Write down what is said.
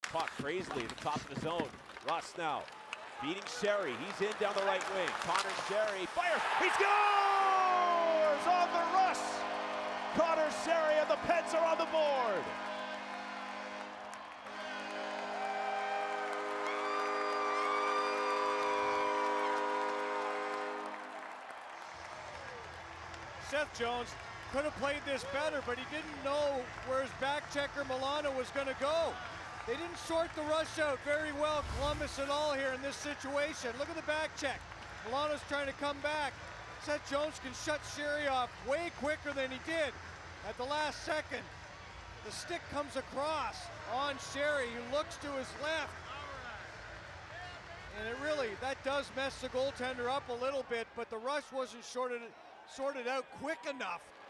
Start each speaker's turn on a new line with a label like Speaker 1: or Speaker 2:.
Speaker 1: Caught crazily at the top of the zone. Russ now beating Sheary. He's in down the right wing. Conor Sheary fires. He scores on the Russ. Conor Sheary and the Pens are on the board.
Speaker 2: Seth Jones could have played this better, but he didn't know where his back checker Milano was going to go. They didn't sort the rush out very well, Columbus at all here in this situation. Look at the back check. Milano's trying to come back. Seth Jones can shut Sheary off way quicker than he did at the last second. The stick comes across on Sheary, who looks to his left. And it really, that does mess the goaltender up a little bit, but the rush wasn't sorted out quick enough